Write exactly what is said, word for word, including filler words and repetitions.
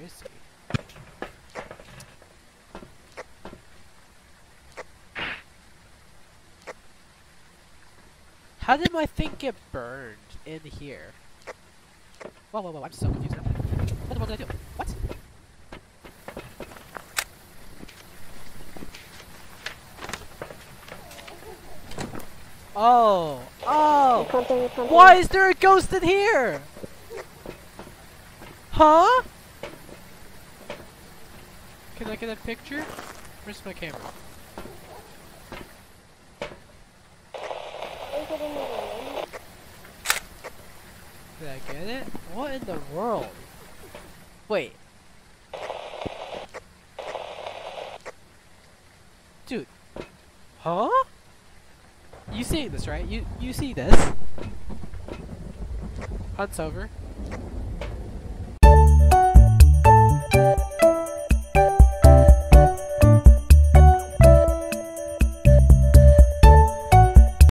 is he? How did my thing get burned in here? Whoa, whoa, whoa, I'm so confused. What the fuck did I do? What? Oh, oh! Why is there a ghost in here? Huh? Can I get a picture? Where's my camera? Did I get it? What in the world? Wait. Dude. Huh? You seeing this, right? You you see this? Hunt's over.